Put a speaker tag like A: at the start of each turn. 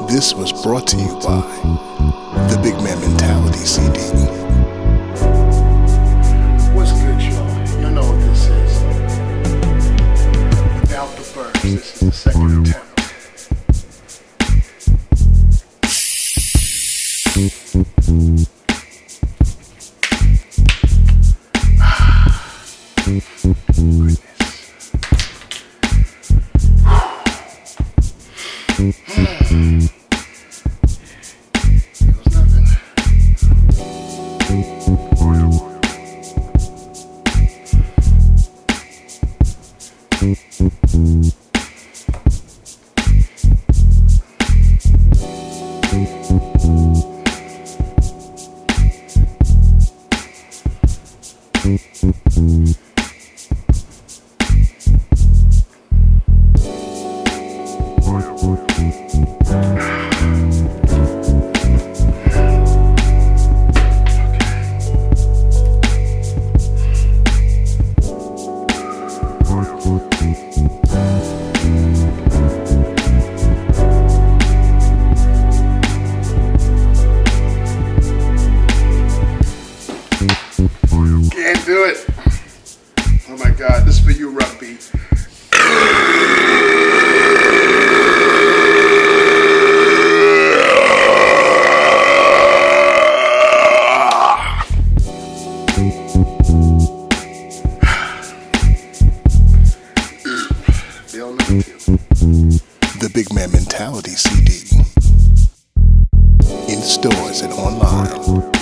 A: This was brought to you by the Big Man Mentality CD.
B: What's good, y'all? You know what this is. Without the birds, this is the second attempt. Can't do it. Oh my God, this is for you, Rugby.
A: The Big Man Mentality CD. In stores and online.